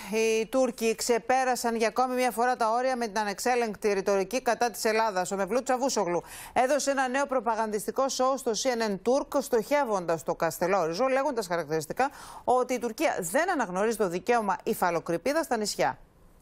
Οι Τούρκοι ξεπέρασαν για ακόμη μια φορά τα όρια με την ανεξέλεγκτη ρητορική κατά της Ελλάδας. Ο Μευλούτ Τσαβούσογλου έδωσε ένα νέο προπαγανδιστικό σοου στο CNN Turk, στοχεύοντας το Καστελόριζο, λέγοντας χαρακτηριστικά ότι η Τουρκία δεν αναγνωρίζει το δικαίωμα υφαλοκρηπίδας στα νησιά.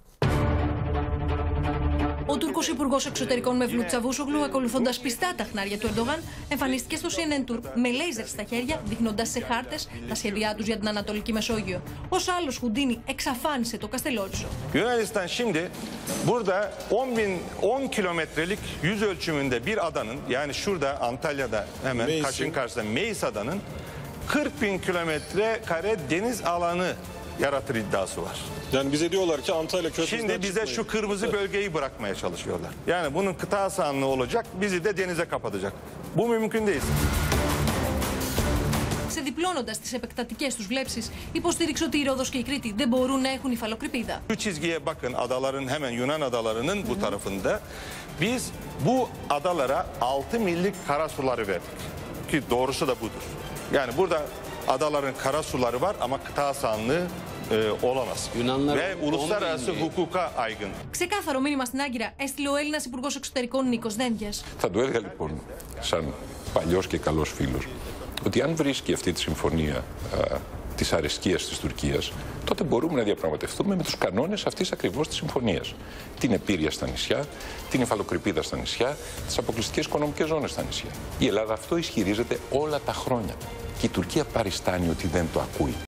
Ο Τούρκος Υπουργός Εξωτερικών Μευλούτ Τσαβούσογλου, ακολουθώντας πιστά τα χνάρια του Ερντογάν, εμφανίστηκε στο CNN Turk με λέιζερ στα χέρια, δείχνοντας σε χάρτες τα σχέδιά τους για την Ανατολική Μεσόγειο. Ως άλλος Χουντίνι εξαφάνισε το Καστελόριζο. Yunanistan şimdi burada 10 kilometrelik yüz ölçümünde bir adanın, yani şurada Antalya'da hemen Kaş'ın karşısında Meis adanın 40.000 kilometre kare deniz alanı yaratır iddiası var. Yani bize diyorlar ki Antalya Köprüsü'nden Şimdi bize şu kırmızı bölgeyi bırakmaya çalışıyorlar. Yani bunun kıta sahanlığı olacak, bizi de denize kapatacak. Bu mümkün değil. Ξεδιπλώνοντας τις επεκτατικές τους βλέψεις, υποστήριξε ότι η Ρόδος και η Κρήτη δεν μπορούν να έχουν υφαλοκρηπίδα. Şu çizgiye bakın, adaların hemen Yunan adalarının bu tarafında. Biz bu adalara 6 millik karasuları verdik. Ki doğrusu da budur. Yani burada adaların karasuları var ama kıta sahanlığı olamaz. Ve uluslararası hukuka aykırı. Ξεκάθαρο μήνυμα στην Άγκυρα έστειλε ο Έλληνας Υπουργός Εξωτερικών Νίκος Δένδιας. Θα του έλεγα λοιπόν, σαν παλιός και καλός φίλος, ότι αν βρίσκει αυτή τη συμφωνία της αρεσκίας της Τουρκίας, τότε μπορούμε να διαπραγματευτούμε με τους κανόνες αυτής ακριβώς της συμφωνίας. Την επήρεια στα νησιά, την υφαλοκρηπίδα στα νησιά, τις αποκλειστικές οικονομικές ζώνες στα νησιά. Η Ελλάδα αυτό ισχυρίζεται όλα τα χρόνια. Και η Τουρκία παριστάνει ότι δεν το ακούει.